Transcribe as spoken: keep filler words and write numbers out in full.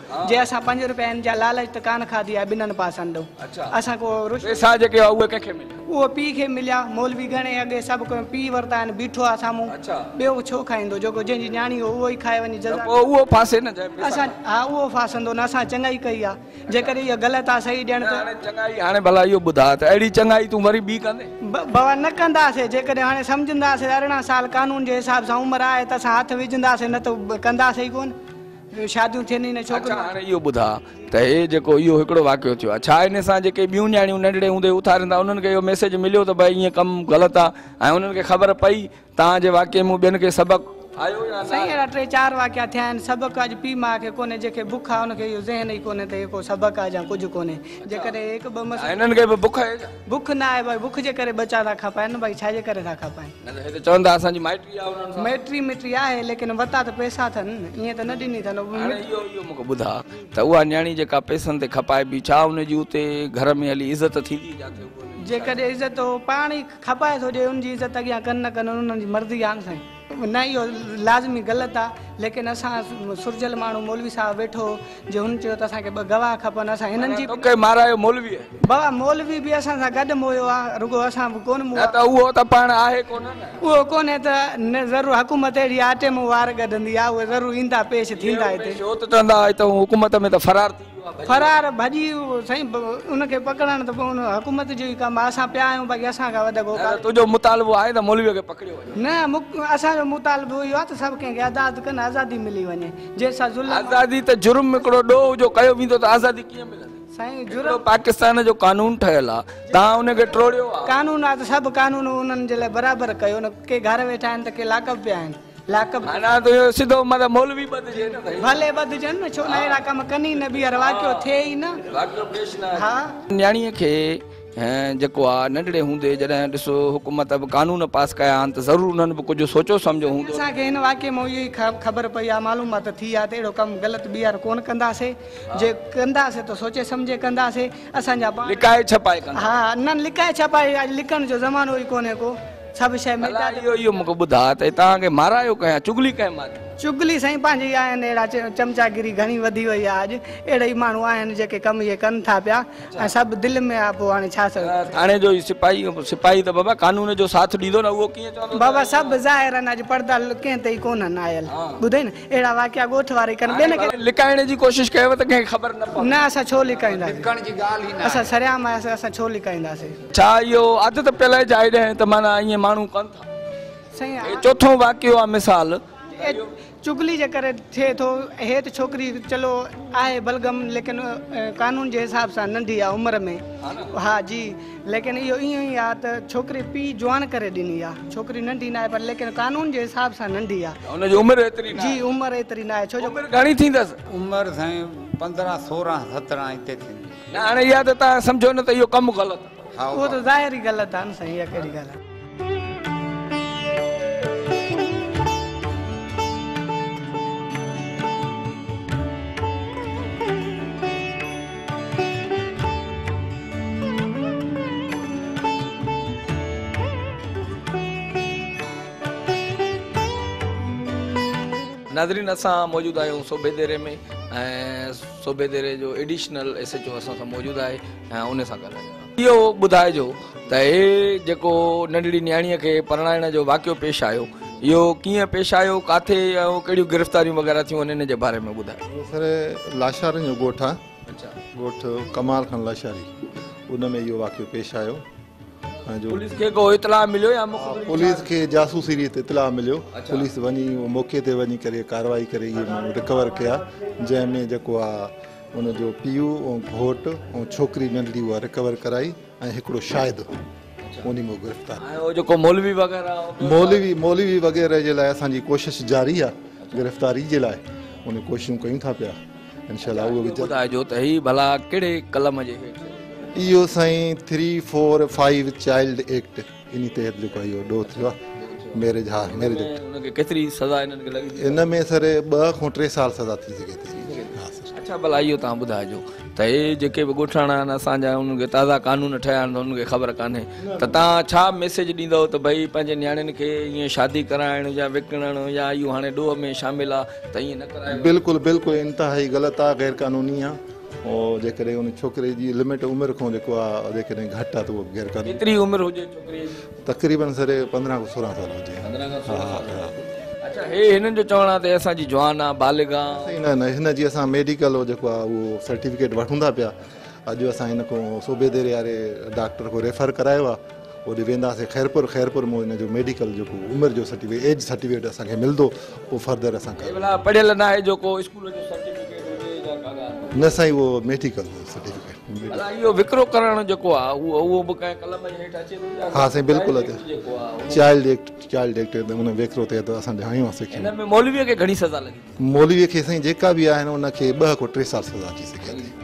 जे असां पंज रुपयनि जा लालच त कान खाधी आहे ॿिन्हनि पासनि ॾों असां को पैसा जेके उहे कंहिंखे मिलिया उहो पीउ खे मिलिया मौलवी घणे अॻे सभु को पीउ वरिता आहिनि बीठो आहे साम्हूं ॿियो छो खाईंदो जेको जंहिंजी न्याणी हो उहो ई खाए वञे जज़ा उहो फासे न असां हा उहो फासंदो न असां चङाई कई आहे जेकॾहिं इहा ग़लति आहे सही ॾियण त चङाई हाणे भला इहो ॿुधा त अहिड़ी चङाई तूं वरी ॿी कंदे बाबा न कंदासीं जेकॾहिं हाणे सम्झंदासीं अरिड़हं साल कानून जे हिसाब सां उमिरि आहे त असां हथु विझंदासीं न त कंदासीं ई कोन शादियूं थियनि न छोकिरियूं हाणे इहो ॿुधा त हे जेको इहो हिकिड़ो वाक़ियो थियो आहे छा इन सां जेके ॿियूं न्याणियूं नंढड़े हूंदे उथारींदा उन्हनि खे इहो मैसेज मिलियो त भई ईअं कमु ग़लति आहे ऐं उन्हनि खे ख़बर पई तव्हांजे वाक़िए में ॿियनि खे सबक़ु आयो या साईं अहिड़ा टे चारि वाक़िया थिया आहिनि सबक़ु अॼु पीउ माउ खे कोन्हे जेके बुख आहे उनखे इहो ज़हन ई कोन्हे त इहो को सबक़ु आहे या कुझु कोन्हे जेकॾहिं हिकु ॿ मसइला हिननि खे बि बुख आहे बुख न आहे भई बुख जे करे बचा था खपाइनि भई छाजे करे था खपाइनि चवंदा असांजी माइटी आहे उन्हनि सां माइटी मिटी आहे लेकिन वता त पैसा अथनि ईअं त न ॾिनी अथनि इहो इहो मूंखे ॿुधा त उहा न्याणी जेका पैसनि ते खपाइबी छा उनजी उते घर में हली इज़त थींदी जिते जेकॾहिं इज़त पाण ई खपाए थो ॾिए उनजी इज़त अॻियां कनि न कनि उन्हनि जी मर्ज़ी आहे न साईं न इहो लाज़मी ग़लति आहे लेकिन असां सुरजल माण्हू मौलवी साहिबु वेठो जे हुन चयो त असांखे ॿ गवाह खपनि असां हिननि जी मारायो मौलवी बाबा मौलवी बि असां सां गॾु मोयो आहे रुगो असां बि कोन मोयो त उहो त पाण आहे कोन उहो कोन्हे त न ज़रूरु हुकूमत अहिड़ी आटे में वार कढंदी आहे उहे ज़रूरु ईंदा पेश थींदा हिते छो त चवंदा त हुकूमत में त फरार थी फरार भॼी साईं उनखे पकड़ण त पोइ हुकूमत जो ई कमु आहे असां पिया आहियूं बाक़ी असांखां वधि तुंहिंजो मुतालबो आहे त मौलवीअ खे पकड़ियो न असांजो मुतालबो इहो आहे त सभु कंहिंखे आज़ादु कनि आज़ादी मिली वञे जंहिंसां ज़ुल्म आज़ादी त जुर्म हिकिड़ो ॾोह जो कयो वेंदो त आज़ादी कीअं मिलंदी साईं जुर्म पाकिस्तान जो कानून ठहियल आहे तव्हां उनखे टोड़ियो कानून आहे त सभु कानून उन्हनि जे लाइ बराबरि कयो न के घर वेठा आहिनि त के लाकअप पिया आहिनि सिधो मतलब मौलवी बदिजे न भले बदिजनि न छो न अहिड़ा कम कनि न ॿीहर वाक़ियो थिए ई न हा न्याणीअ खे जेको आहे नंढड़े हूंदे जॾहिं ॾिसो हुकूमत बि कानून पास कया आहिनि त ज़रूरु उन्हनि बि कुझु सोचो सम्झो हूंदो असांखे हिन वाक़िए में इहो ई ख़बर पई आहे मालूमात थी आहे त अहिड़ो कमु ग़लति ॿीहर कोन कंदासीं जे कंदासीं त सोचे सम्झे कंदासीं असांजा लिकाए छपाए हा न लिकाए छपाए अॼु लिकण जो ज़मानो ई कोन्हे को सभु शइ इहो इहो मूंखे ॿुधा त तव्हांखे मारायो कंहिं चुगली कंहिं मारी चुगली साईं पंहिंजी आहिनि अहिड़ा चमचागिरी घणी वधी वई आहे अॼु अहिड़ा ई माण्हू आहिनि जेके कम इहे कनि था पिया ऐं सभु दिलि में आहे पोइ हाणे छा हाणे जो सिपाही सिपाही त बाबा कानून जो साथ ॾींदो न उहो कीअं चवंदो बाबा सभु ज़ाहिर आहिनि अॼु पर्दा कंहिं ते ई कोन्हनि आयल ॿुधे न अहिड़ा वाक़िया ॻोठ वारे कनि ॿियनि खे लिकाइण जी कोशिशि कयव त कंहिंखे ख़बर न न असां छो लिकाईंदासीं असां सरियाम आयासीं असां छो लिकाईंदासीं छा इहो आदत पियल जाइ ॾियनि त माना ईअं माण्हू कनि था साईं चोथों वाक़ियो आहे मिसाल चुगली जे करे थिए थो हे त छोकिरी चलो आहे बलगम लेकिन कानून जे हिसाब सां नंढी आहे उमिरि में हा जी लेकिन इहो ईअं ई आहे त छोकिरी पीउ जवान करे ॾिनी आहे छोकिरी नंढी न आहे पर लेकिन कानून जे हिसाब सां नंढी आहे हुनजी उमिरि एतिरी जी उमिरि एतिरी न आहे छो जो घणी थींदसि उमिरि साईं पंद्रहं सोरहं सत्रहं हिते थींदी न हाणे इहा त तव्हां सम्झो न त इहो कमु ग़लति आहे उहो त ज़ाहिर ई ग़लति आहे न साईं इहा कहिड़ी ॻाल्हि आहे नाज़रीन असां मौजूदु आहियूं सूबेदेरे में ऐं सूबेदेरे जो एडिशनल एस एच ओ असां सां मौजूदु आहे ऐं उन सां ॻाल्हायूं इहो ॿुधाइजो त हे जेको नंढड़ी न्याणीअ खे परणाइण जो वाक़ियो पेश आयो इहो कीअं पेश आयो किथे ऐं कहिड़ियूं गिरफ़्तारियूं वग़ैरह थियूं हिन जे बारे में ॿुधायो सर लाशारनि जो ॻोठु आहे अच्छा ॻोठु कमाल खान लाशारी उन में इहो वाक़ियो पेश आयो पुलिस खे को इतला मिलियो या पुलिस खे जासूसी रीत इतला मिलियो पुलिस वञी मौक़े ते वञी करे कार्रवाई करे इहे माण्हू रिकवर कया जंहिंमें जेको आहे उनजो पीउ ऐं घोटु ऐं छोकिरी नंढड़ी उहा रिकवर कराई ऐं हिकिड़ो शायदि उन में गिरफ़्तार जेको मौलवी वग़ैरह मौलवी मौलवी वग़ैरह जे लाइ असांजी कोशिशि जारी आहे गिरफ़्तारी जे लाइ उन कोशिशूं कयूं था पिया इंशाअल्लाह उहो बि ॿुधाइजो त ही भला कहिड़े कलम जे हेठि इहो साईं three four five child act इन तहत जेको इहो ॾोह थियो आहे मैरिज हा मैरिज केतिरी सज़ा हिननि खे लॻी इन में सर ॿ खां टे साल सज़ा थी सघे थी अच्छा भला इहो तव्हां ॿुधाइजो त हे जेके बि ॻोठाणा आहिनि असांजा उन्हनि खे ताज़ा कानून ठहिया आहिनि त उन्हनि खे ख़बर कान्हे त तव्हां छा मैसेज ॾींदव त भई पंहिंजे नियाणियुनि खे ईअं शादी कराइण या विकिणण या इहो हाणे ॾोह में शामिल आहे त ईअं न करायो? बिल्कुलु बिल्कुलु इंतिहाई ग़लति आहे, गैर क़ानूनी आहे। और जेकॾहिं उन छोकिरे जी लिमिट उमिरि खां जेको आहे जेकॾहिं घटि आहे त उहो गैर क़ानूनी। केतिरी उमिरि हुजे छोकिरीअ जी? तक़रीबन सर पंद्रहं खां सोरहं साल हुजे। पंद्रहं खां सोरहं साल। अच्छा, हे हिननि जो चवणु आहे त असांजी जवान आहे, बालिग आहे। न न, हिन जी असां मेडिकल जेको आहे उहो सर्टिफिकेट वठूं था पिया। अॼु असां हिन खां सूबेदारी वारे डॉक्टर को रेफर करायो आहे, होॾे वेंदासीं खैरपुर। खैरपुर में हिन जो मेडिकल जेको उमिरि जो सर्टिफिकेट, एज सर्टिफिकेट असांखे मिलंदो, पोइ फर्दर असां पढ़ियल न आहे जेको स्कूल जो सर्टिफिकेट हुजे या काग़ज़? न साईं, उहो मेडिकल सर्टिफिकेट। इहो विकिरो करणु जेको आहे उहो उहो बि कंहिं कलम जे हेठि अचे थो? हा साईं, बिल्कुलु अचे। चाइल्ड एक्ट, चाइल्ड एक्ट उन विकिरो थिए त असां ॾियायूं आहे सिखियूं। हिन में मौलवीअ खे घणी सज़ा लॻी? मौलवीअ खे साईं जेका बि आहिनि उनखे ॿ खां टे साल सज़ा अची सघे थी।